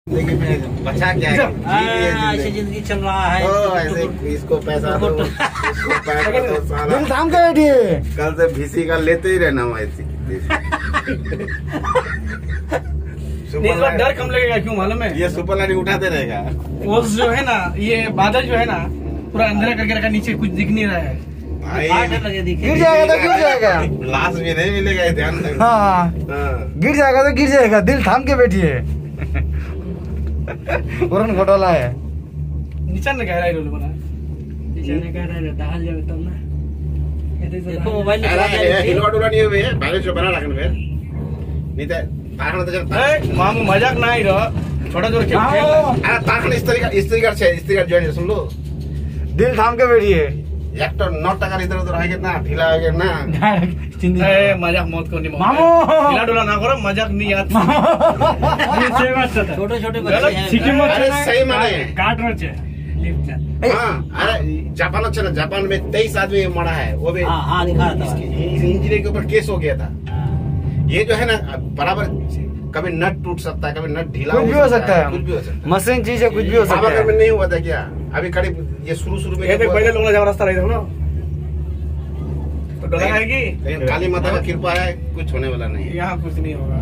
लेकिन बचा क्या है, ऐसे जिंदगी चल रहा है। ऐसे इसको पैसा दो, इसको पैसा दो, साला दिल थाम के बैठिए। कल से भीसी का लेते ही रहना ऐसी। डर कम लगेगा, क्यों मालूम है? ये सुपर लाइन उठाते रहेगा। वो जो है ना, ये बादल जो है ना पूरा अंधेरा करके रखा, नीचे कुछ दिख नहीं रहा है। गिर जाएगा तो गिर जाएगा, लास्ट में नहीं मिलेगा, ध्यान रखना। हाँ गिर जाएगा तो गिर जाएगा, दिल थाम के बैठिए। उड़न घोटाला है। नीचा न कह रहा है रोल बना, नीचा न कह रहा है डाल जावे तब ना। देखो मोबाइल हिलवा डुला नहीं हुए बैलेंस जो बना रखन फिर नहीं तो तारखन तो चलता है। मामू मजाक ना ही रहो, छोटा छोटा खेल। अरे तारखन इस तरीका जॉइन सुन लो। दिल थाम के बैठिए। एक तो 9 टका इधर उधर है कितना ढीला हो गया ना। मजाक मत करो मामू, ढीला डोला ना करो, मजाक नहीं आता। छोटे छोटे बच्चे सही माने काट रहे। हाँ, अरे जापान अच्छा ना, जापान में 23 आदमी मरा है, वो भी इंजीनियर के ऊपर केस हो गया था। ये जो है ना बराबर, कभी नट टूट सकता है, कभी नट ढीला कुछ भी हो सकता है, कुछ भी हो सकता है। मशीन चीज है, कुछ भी हो सकता है। में नहीं हुआ था क्या अभी करीब ये शुरू में पहले लोग जब रास्ता रहे थे ना तो डरा है कि लेकिन काली माता का कृपा है, कुछ होने वाला नहीं। यहाँ कुछ नहीं होगा।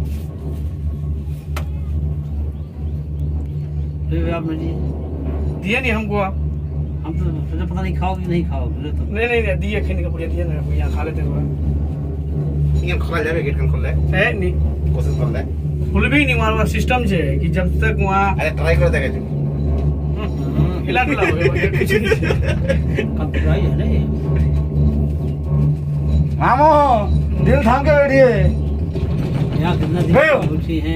दिया नहीं हमको, आप हम तो पता नहीं खाओगे नहीं खाओगे तो नहीं दिए, खेने का पूरा दिया ना, यहाँ खा लेते हैं। ये खोला जाए, गेट kan खोला है नहीं, कोशिश कर ले, खुल भी नहीं मारवा सिस्टम छे कि जब तक वहाँ अरे ट्राई कर देगा जो हिला डुला हो गया कुछ नहीं। कंप्यूटर है ना ये। मामू दिल थाम के बैठिए। यहाँ कितना रुचि है।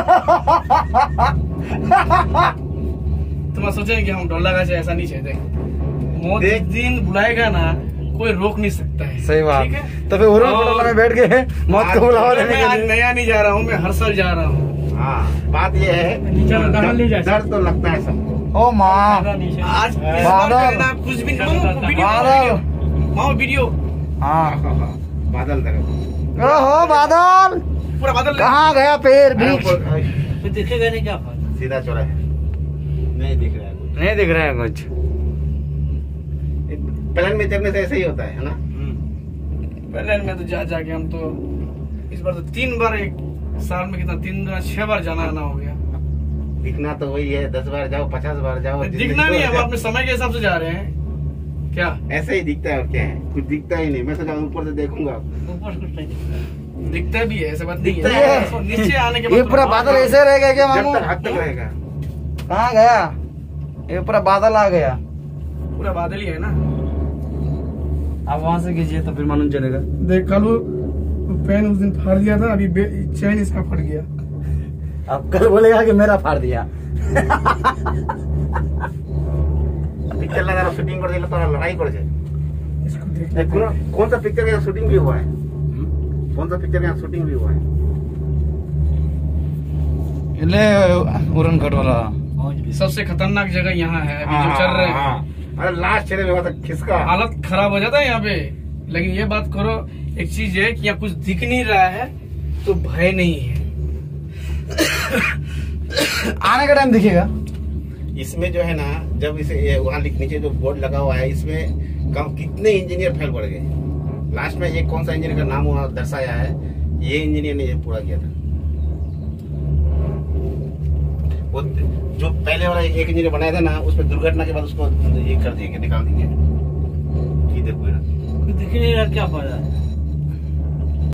तुम सोचे कि हम डर लगा, ऐसा नहीं चाहिए। मौत एक दिन बुलाएगा ना, कोई रोक नहीं सकता है। सही बात। ठीक है, तो फिर उड़न घोटाला में बैठ के मौत को बुलावा देने के आज लिए। नया नहीं जा रहा हूँ, मैं हर साल जा रहा हूँ। हाँ, बात ये है डर तो लगता है सबको। ओ माँ, आज बादल कुछ भी नहीं, बादल वीडियो हाँ बादल देखो, ओहो बादल पूरा बादल कहाँ गया पेड़ बीच, फिर दिखेगा नहीं क्या फायदा। सीधा चौड़ा है, नहीं दिख रहा है कुछ। नहीं दिख रहा है कुछ। प्लेन में चढ़ने से ऐसे ही होता है ना। प्लेन में तो जाके हम तो इस बार तो 3 बार, एक साल में कितना 6 बार जाना आना हो गया। दिखना तो वही है, 10 बार जाओ 50 बार जाओ, दिखना नहीं है, हम अपने समय के हिसाब से जा रहे हैं। क्या ऐसे ही दिखता है और क्या है, कुछ दिखता ही नहीं। मैं तो ऊपर से देखूंगा, ऊपर से कुछ नहीं दिखता भी है, ऐसा बात नहीं दिखता है। है। नीचे आने के बाद ये पूरा बादल ऐसे रहेगा क्या जब मामू? तक हाथ तक रहेगा। कहाँ गया? ये पूरा बादल आ गया। पूरा बादल ही है ना। आप वहाँ से कीजिए तो फिर मालूम चलेगा। देख कल पेन उस दिन फाड़ दिया था, अभी चैन इसका फट गया। अब कल बोलेगा कि मेरा फाड़ दिया। पिक्चर लगा शूटिंग कर दिया तो लड़ाई कर जाए। इसको देख कौन सा पिक्चर का शूटिंग भी हुआ है? कौन सा पिक्चर का शूटिंग भी हुआ है? ले उड़न घोटाला सबसे खतरनाक जगह यहाँ है अभी जो चल रहे हैं। अरे लास्ट चले में था खिसका, हालत खराब हो जाता है यहाँ पे। लेकिन ये बात करो, एक चीज है कि यहाँ कुछ दिख नहीं रहा है तो भय नहीं है। आने का टाइम दिखेगा। इसमें जो है ना, जब इसे वहाँ नीचे जो बोर्ड लगा हुआ है, इसमें कम कितने इंजीनियर फेल पड़ गए। लास्ट में ये कौन सा इंजीनियर का नाम वहाँ दर्शाया है, ये इंजीनियर ने ये पूरा किया था। वो जो पहले वाला एक इंजीनियर बनाया था ना, उसमें दुर्घटना के बाद उसको ये कर दिए, निकाल दिए। दिख नहीं रहा, क्या फायदा।